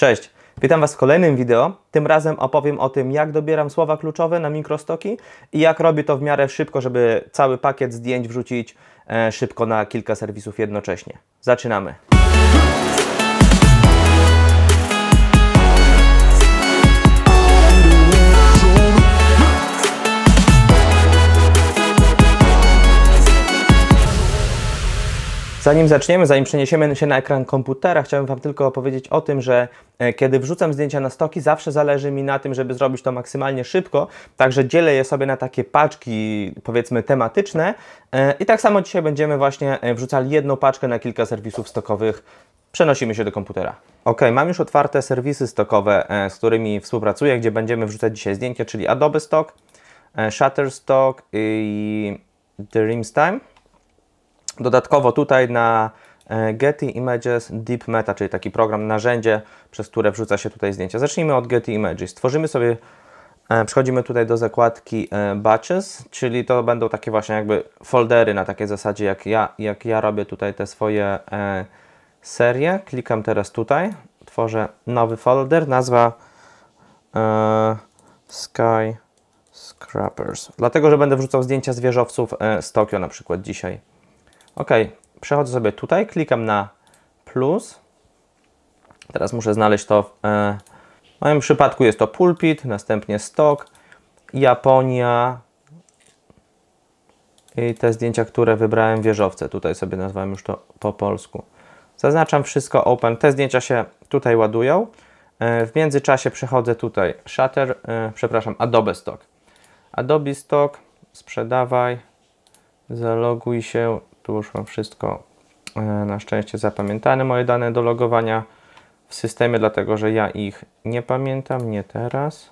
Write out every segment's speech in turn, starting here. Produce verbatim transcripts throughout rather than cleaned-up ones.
Cześć, witam Was w kolejnym wideo. Tym razem opowiem o tym, jak dobieram słowa kluczowe na mikrostoki i jak robię to w miarę szybko, żeby cały pakiet zdjęć wrzucić e, szybko na kilka serwisów jednocześnie. Zaczynamy. Zanim zaczniemy, zanim przeniesiemy się na ekran komputera, chciałem Wam tylko opowiedzieć o tym, że kiedy wrzucam zdjęcia na stoki, zawsze zależy mi na tym, żeby zrobić to maksymalnie szybko, także dzielę je sobie na takie paczki, powiedzmy, tematyczne i tak samo dzisiaj będziemy właśnie wrzucali jedną paczkę na kilka serwisów stokowych. Przenosimy się do komputera. Ok, mam już otwarte serwisy stokowe, z którymi współpracuję, gdzie będziemy wrzucać dzisiaj zdjęcia, czyli Adobe Stock, Shutterstock i Dreamstime. Dodatkowo tutaj na Getty Images Deep Meta, czyli taki program, narzędzie, przez które wrzuca się tutaj zdjęcia. Zacznijmy od Getty Images. Tworzymy sobie, przechodzimy tutaj do zakładki Batches, czyli to będą takie właśnie jakby foldery na takiej zasadzie, jak ja, jak ja robię tutaj te swoje serie. Klikam teraz tutaj, tworzę nowy folder, nazwa e, Sky Scrapers, dlatego, że będę wrzucał zdjęcia z wieżowców z Tokio na przykład dzisiaj. Ok, przechodzę sobie tutaj, klikam na plus. Teraz muszę znaleźć to. W, e, w moim przypadku jest to pulpit, następnie stock, Japonia i te zdjęcia, które wybrałem, wieżowce. Tutaj sobie nazwałem już to po polsku. Zaznaczam wszystko open. Te zdjęcia się tutaj ładują. E, w międzyczasie przechodzę tutaj Shutter, e, przepraszam, Adobe Stock. Adobe Stock, sprzedawaj, zaloguj się. Tu już mam wszystko e, na szczęście zapamiętane, moje dane do logowania w systemie, dlatego że ja ich nie pamiętam, nie teraz.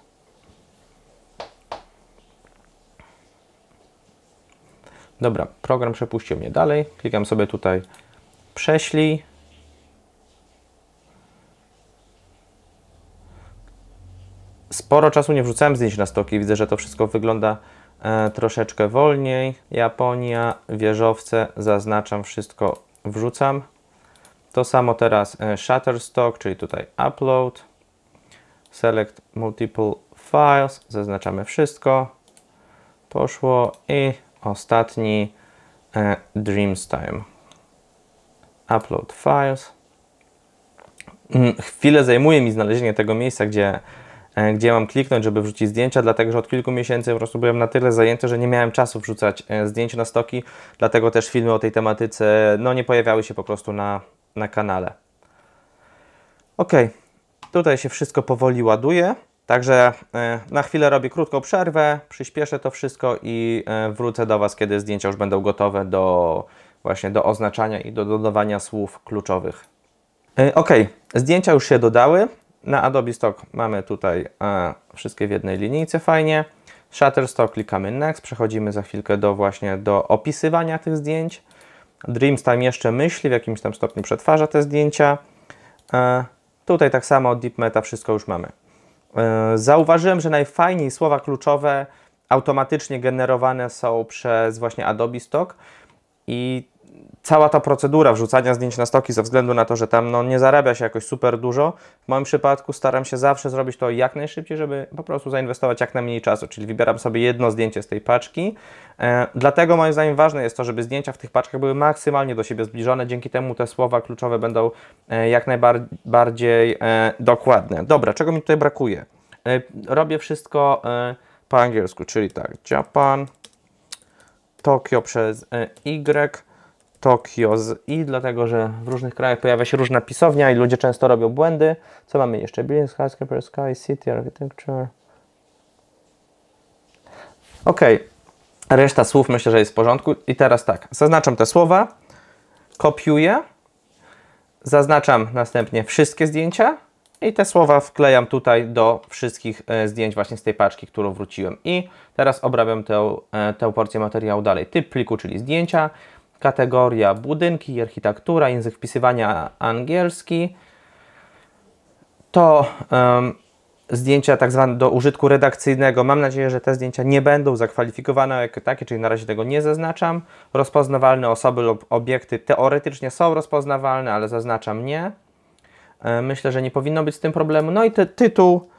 Dobra, program przepuścił mnie dalej. Klikam sobie tutaj prześlij. Sporo czasu nie wrzucałem zdjęć na stoki, widzę, że to wszystko wygląda E, troszeczkę wolniej. Japonia, wieżowce, zaznaczam wszystko, wrzucam. To samo teraz e, Shutterstock, czyli tutaj upload, select multiple files, zaznaczamy wszystko, poszło i ostatni e, Dreamstime, upload files. Mm, chwilę zajmuje mi znalezienie tego miejsca, gdzie gdzie mam kliknąć, żeby wrzucić zdjęcia, dlatego że od kilku miesięcy po prostu byłem na tyle zajęty, że nie miałem czasu wrzucać zdjęć na stoki, dlatego też filmy o tej tematyce no, nie pojawiały się po prostu na, na kanale. Ok, tutaj się wszystko powoli ładuje, także na chwilę robię krótką przerwę, przyspieszę to wszystko i wrócę do Was, kiedy zdjęcia już będą gotowe do właśnie do oznaczania i do dodawania słów kluczowych. Ok, zdjęcia już się dodały. Na Adobe Stock mamy tutaj e, wszystkie w jednej linijce, fajnie. Shutterstock, klikamy Next, przechodzimy za chwilkę do właśnie do opisywania tych zdjęć. Dreamstime jeszcze myśli, w jakimś tam stopniu przetwarza te zdjęcia. E, tutaj tak samo Deep Meta, wszystko już mamy. E, zauważyłem, że najfajniej słowa kluczowe automatycznie generowane są przez właśnie Adobe Stock i cała ta procedura wrzucania zdjęć na stoki, ze względu na to, że tam no, nie zarabia się jakoś super dużo, w moim przypadku staram się zawsze zrobić to jak najszybciej, żeby po prostu zainwestować jak najmniej czasu, czyli wybieram sobie jedno zdjęcie z tej paczki. E, dlatego moim zdaniem ważne jest to, żeby zdjęcia w tych paczkach były maksymalnie do siebie zbliżone, dzięki temu te słowa kluczowe będą e, jak najbardziej e, dokładne. Dobra, czego mi tutaj brakuje? E, robię wszystko e, po angielsku, czyli tak, Japan, Tokio przez e, Y, Tokio z I, dlatego że w różnych krajach pojawia się różna pisownia i ludzie często robią błędy. Co mamy jeszcze? Building, skyscraper, sky, city, architecture. Ok, reszta słów myślę, że jest w porządku. I teraz tak, zaznaczam te słowa, kopiuję, zaznaczam następnie wszystkie zdjęcia i te słowa wklejam tutaj do wszystkich zdjęć właśnie z tej paczki, którą wróciłem. I teraz obrabiam tę, tę porcję materiału dalej. Typ pliku, czyli zdjęcia. Kategoria budynki i architektura, język wpisywania angielski. To um, zdjęcia tak zwane do użytku redakcyjnego. Mam nadzieję, że te zdjęcia nie będą zakwalifikowane jako takie, czyli na razie tego nie zaznaczam. Rozpoznawalne osoby lub obiekty teoretycznie są rozpoznawalne, ale zaznaczam nie. Myślę, że nie powinno być z tym problemu. No i ty tytuł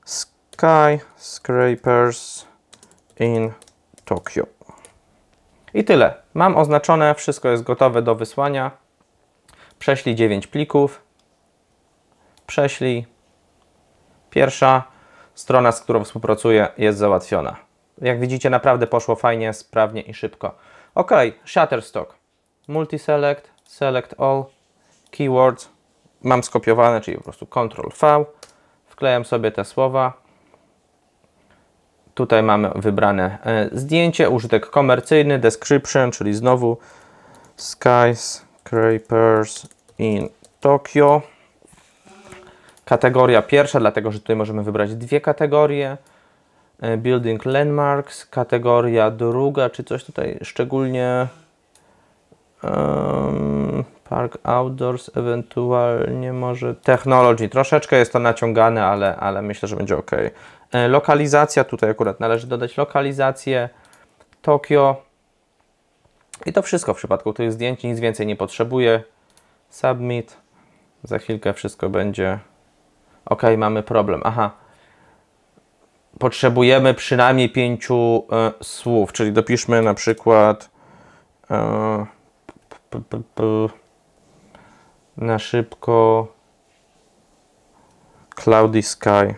Skyscrapers in Tokyo. I tyle. Mam oznaczone, wszystko jest gotowe do wysłania. Prześlij dziewięć plików. Prześlij. Pierwsza strona, z którą współpracuję, jest załatwiona. Jak widzicie, naprawdę poszło fajnie, sprawnie i szybko. Ok, Shutterstock. Multiselect, Select All, Keywords. Mam skopiowane, czyli po prostu kontrol V. Wklejam sobie te słowa. Tutaj mamy wybrane e, zdjęcie, użytek komercyjny, description, czyli znowu Skyscrapers in Tokyo. Kategoria pierwsza, dlatego że tutaj możemy wybrać dwie kategorie. E, building Landmarks. Kategoria druga, czy coś tutaj szczególnie... Um, Park Outdoors, ewentualnie może Technology. Troszeczkę jest to naciągane, ale, ale myślę, że będzie ok. E, lokalizacja, tutaj akurat należy dodać lokalizację. Tokio. I to wszystko w przypadku tych zdjęć, nic więcej nie potrzebuję. Submit. Za chwilkę wszystko będzie ok, mamy problem. Aha. Potrzebujemy przynajmniej pięciu e, słów, czyli dopiszmy na przykład e, p, p, p, na szybko Cloudy Sky.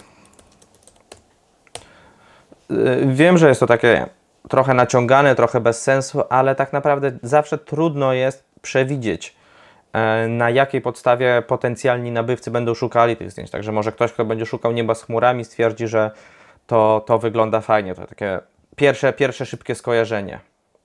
Wiem, że jest to takie trochę naciągane, trochę bez sensu, ale tak naprawdę zawsze trudno jest przewidzieć, na jakiej podstawie potencjalni nabywcy będą szukali tych zdjęć. Także może ktoś, kto będzie szukał nieba z chmurami, stwierdzi, że to, to wygląda fajnie. To takie pierwsze, pierwsze szybkie skojarzenie.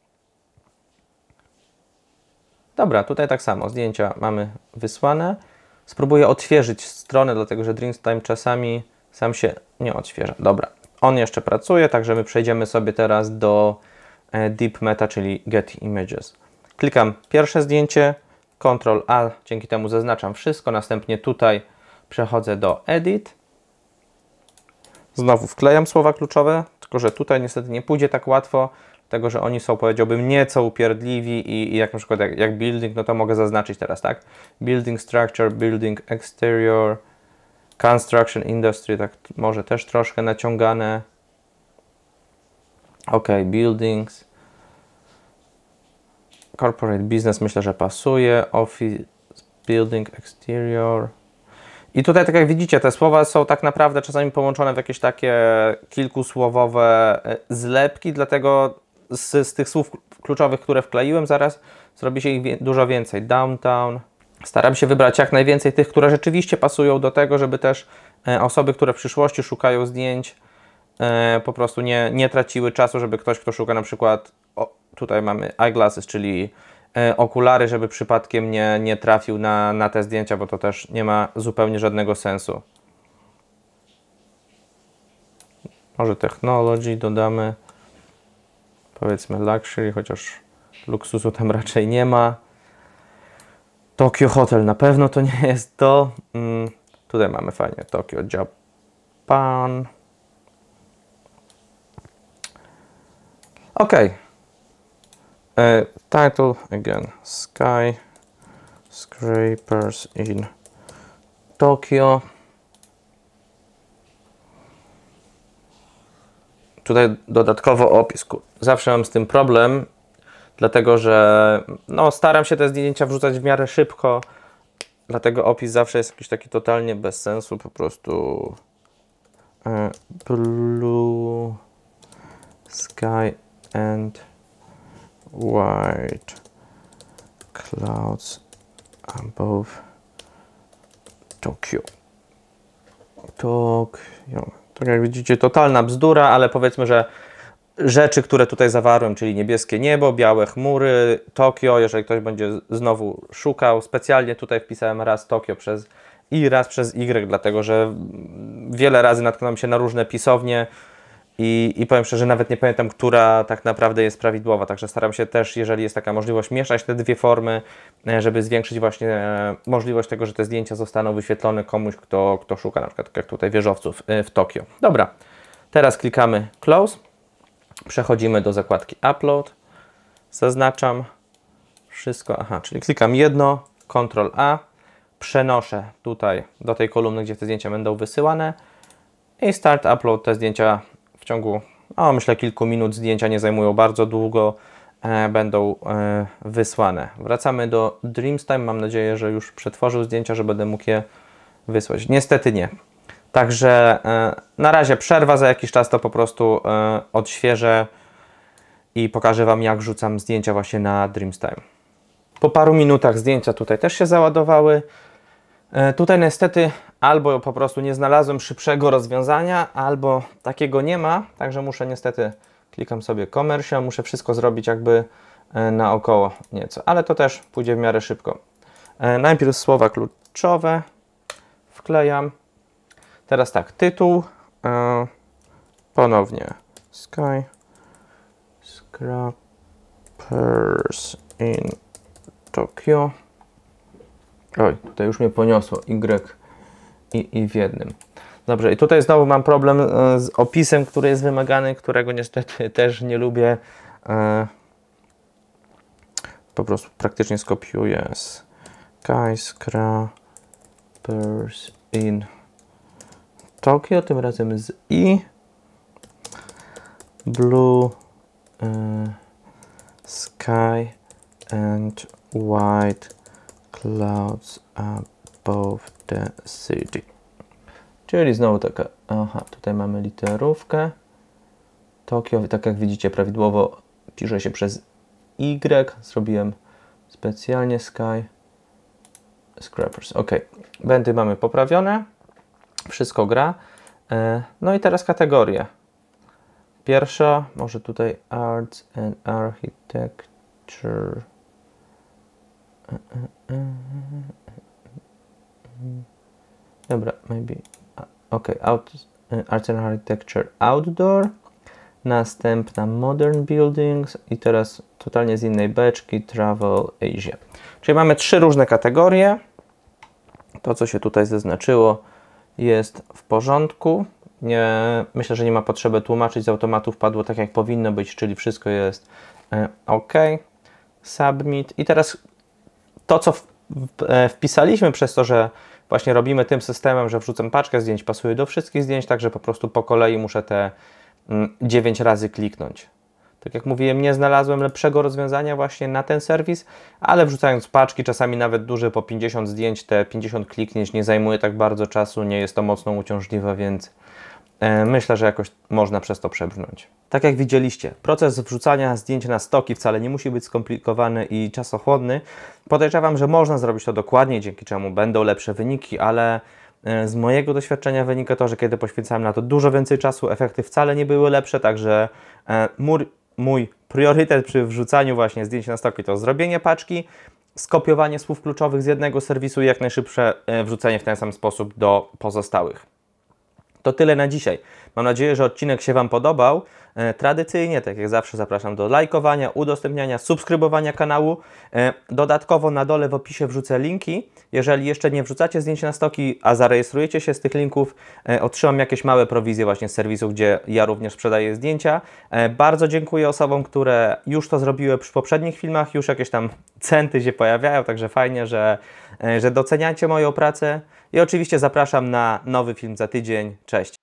Dobra, tutaj tak samo. Zdjęcia mamy wysłane. Spróbuję odświeżyć stronę, dlatego że Dreamtime czasami sam się nie odświeża. Dobra, on jeszcze pracuje, także my przejdziemy sobie teraz do Deep Meta, czyli Get Images. Klikam pierwsze zdjęcie, kontrol A, dzięki temu zaznaczam wszystko. Następnie tutaj przechodzę do Edit. Znowu wklejam słowa kluczowe, tylko że tutaj niestety nie pójdzie tak łatwo, dlatego że oni są, powiedziałbym, nieco upierdliwi i, i jak na przykład jak, jak building, no to mogę zaznaczyć teraz, tak? Building structure, building exterior, construction industry, tak może też troszkę naciągane. Ok, buildings, corporate business myślę, że pasuje, office, building exterior. I tutaj, tak jak widzicie, te słowa są tak naprawdę czasami połączone w jakieś takie kilkusłowowe zlepki, dlatego z, z tych słów kluczowych, które wkleiłem, zaraz zrobi się ich dużo więcej. Downtown. Staram się wybrać jak najwięcej tych, które rzeczywiście pasują do tego, żeby też osoby, które w przyszłości szukają zdjęć, po prostu nie, nie traciły czasu, żeby ktoś, kto szuka na przykład, o, tutaj mamy eyeglasses, czyli okulary, żeby przypadkiem nie, nie trafił na, na te zdjęcia, bo to też nie ma zupełnie żadnego sensu. Może technology dodamy, powiedzmy luxury, chociaż luksusu tam raczej nie ma. Tokyo Hotel na pewno to nie jest to. Hmm, tutaj mamy fajnie Tokyo Japan. Ok. Uh, title again, Skyscrapers in Tokyo. Tutaj dodatkowo opis. Zawsze mam z tym problem, dlatego że no, staram się te zdjęcia wrzucać w miarę szybko, dlatego opis zawsze jest jakiś taki totalnie bez sensu, po prostu uh, blue sky and white clouds above Tokyo. Tokyo. Tak jak widzicie, totalna bzdura, ale powiedzmy, że rzeczy, które tutaj zawarłem, czyli niebieskie niebo, białe chmury, Tokio, jeżeli ktoś będzie znowu szukał, specjalnie tutaj wpisałem raz Tokio przez i raz przez Y, dlatego że wiele razy natknąłem się na różne pisownie i, i powiem szczerze, nawet nie pamiętam, która tak naprawdę jest prawidłowa, także staram się też, jeżeli jest taka możliwość, mieszać te dwie formy, żeby zwiększyć właśnie możliwość tego, że te zdjęcia zostaną wyświetlone komuś, kto, kto szuka, na przykład tak jak tutaj wieżowców w Tokio. Dobra, teraz klikamy Close, przechodzimy do zakładki Upload, zaznaczam wszystko, aha, czyli klikam jedno, kontrol A, przenoszę tutaj do tej kolumny, gdzie te zdjęcia będą wysyłane i start upload. Te zdjęcia w ciągu, o, myślę, kilku minut, zdjęcia nie zajmują bardzo długo, e, będą e, wysłane. Wracamy do Dreamstime. Mam nadzieję, że już przetworzył zdjęcia, że będę mógł je wysłać. Niestety nie. Także e, na razie przerwa, za jakiś czas to po prostu e, odświeżę i pokażę Wam, jak rzucam zdjęcia właśnie na Dreamstime. Po paru minutach zdjęcia tutaj też się załadowały. E, tutaj niestety albo po prostu nie znalazłem szybszego rozwiązania, albo takiego nie ma, także muszę niestety, klikam sobie Commercial, muszę wszystko zrobić jakby e, naokoło nieco, ale to też pójdzie w miarę szybko. E, najpierw słowa kluczowe wklejam. Teraz tak, tytuł, e, ponownie Sky Scrappers in Tokyo. Oj, tutaj już mnie poniosło Y i, i w jednym. Dobrze, i tutaj znowu mam problem e, z opisem, który jest wymagany, którego niestety też nie lubię. E, po prostu praktycznie skopiuję Sky Scrappers in Tokyo, tym razem z I. Blue e, sky and white clouds above the city. Czyli znowu taka, aha, tutaj mamy literówkę. Tokio, tak jak widzicie, prawidłowo pisze się przez Y. Zrobiłem specjalnie Sky Scrappers. Ok, będy mamy poprawione. Wszystko gra. No i teraz kategorie. Pierwsza, może tutaj Arts and Architecture. Dobra, maybe. Ok, out, Arts and Architecture Outdoor. Następna Modern Buildings i teraz totalnie z innej beczki Travel Asia. Czyli mamy trzy różne kategorie. To, co się tutaj zaznaczyło, jest w porządku. Nie, myślę, że nie ma potrzeby tłumaczyć, z automatu wpadło tak, jak powinno być, czyli wszystko jest e, OK. Submit. I teraz to, co w, w, e, wpisaliśmy przez to, że właśnie robimy tym systemem, że wrzucam paczkę zdjęć, pasuje do wszystkich zdjęć, także po prostu po kolei muszę te mm, dziewięć razy kliknąć. Tak jak mówiłem, nie znalazłem lepszego rozwiązania właśnie na ten serwis, ale wrzucając paczki, czasami nawet duże, po pięćdziesiąt zdjęć, te pięćdziesiąt kliknięć nie zajmuje tak bardzo czasu, nie jest to mocno uciążliwe, więc e, myślę, że jakoś można przez to przebrnąć. Tak jak widzieliście, proces wrzucania zdjęć na stoki wcale nie musi być skomplikowany i czasochłonny. Podejrzewam, że można zrobić to dokładniej, dzięki czemu będą lepsze wyniki, ale z mojego doświadczenia wynika to, że kiedy poświęcałem na to dużo więcej czasu, efekty wcale nie były lepsze, także mój, mój priorytet przy wrzucaniu właśnie zdjęć na stoki to zrobienie paczki, skopiowanie słów kluczowych z jednego serwisu i jak najszybsze wrzucenie w ten sam sposób do pozostałych. To tyle na dzisiaj. Mam nadzieję, że odcinek się Wam podobał. E, tradycyjnie, tak jak zawsze, zapraszam do lajkowania, udostępniania, subskrybowania kanału. E, dodatkowo na dole w opisie wrzucę linki. Jeżeli jeszcze nie wrzucacie zdjęć na stoki, a zarejestrujecie się z tych linków, e, otrzymam jakieś małe prowizje właśnie z serwisu, gdzie ja również sprzedaję zdjęcia. E, bardzo dziękuję osobom, które już to zrobiły przy poprzednich filmach. Już jakieś tam centy się pojawiają, także fajnie, że, e, że doceniacie moją pracę. I oczywiście zapraszam na nowy film za tydzień. Cześć!